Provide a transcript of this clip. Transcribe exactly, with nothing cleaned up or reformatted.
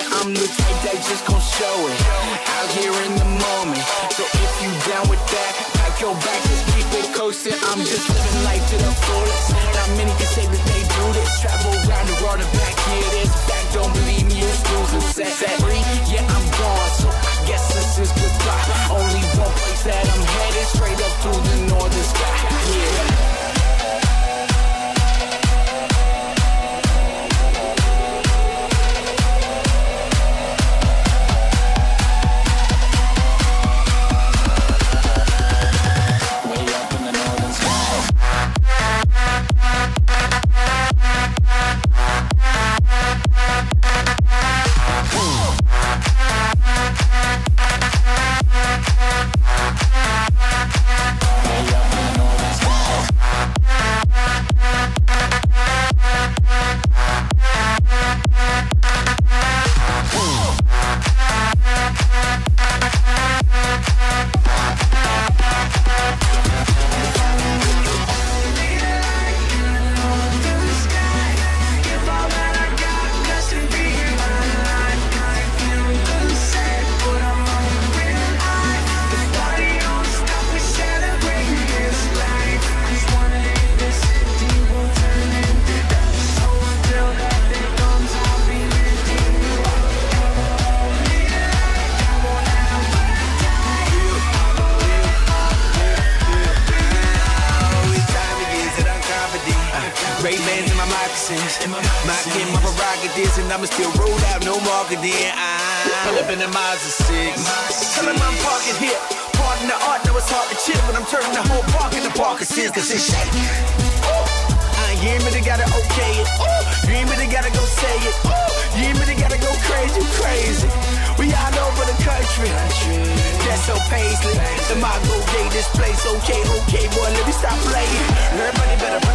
yeah, I'm the type that just gon' show it. Out here in the moment, so if you down with that, pack your bag, just keep it coasting. I'm just living life to the fullest. Not many can say that they do this. Travel around the world and back, here it is back. Don't believe me, it's losing set. Set free, yeah, I'm gone, so I guess this is goodbye. Only one place that I'm headed, straight up through the northern sky. Yeah. Ray-Bans in my moccasins, my kid, my prerogatives, and I'ma still roll out, no marketing. I'm pull up in the Mazda six. Tell him I'm parking here, pardon the art, know it's hard to chill, but I'm turning the whole park into Parkinson's, cause it's shake. I ain't hear me, they gotta okay it. You ain't really gotta go say it. You ain't really gotta go crazy, crazy. We all over the country. That's so paisley. The Mago gave this place, okay, okay, boy, let me stop playing. Everybody better